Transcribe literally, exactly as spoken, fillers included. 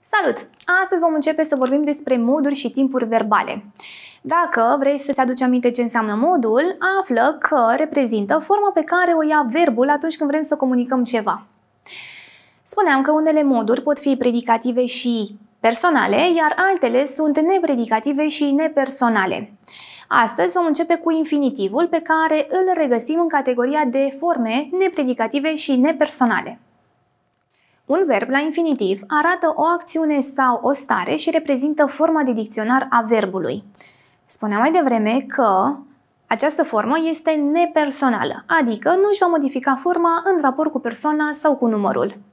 Salut! Astăzi vom începe să vorbim despre moduri și timpuri verbale. Dacă vrei să-ți aduci aminte ce înseamnă modul, află că reprezintă forma pe care o ia verbul atunci când vrem să comunicăm ceva. Spuneam că unele moduri pot fi predicative și personale, iar altele sunt nepredicative și nepersonale. Astăzi vom începe cu infinitivul, pe care îl regăsim în categoria de forme nepredicative și nepersonale. Un verb la infinitiv arată o acțiune sau o stare și reprezintă forma de dicționar a verbului. Spuneam mai devreme că această formă este nepersonală, adică nu își va modifica forma în raport cu persoana sau cu numărul.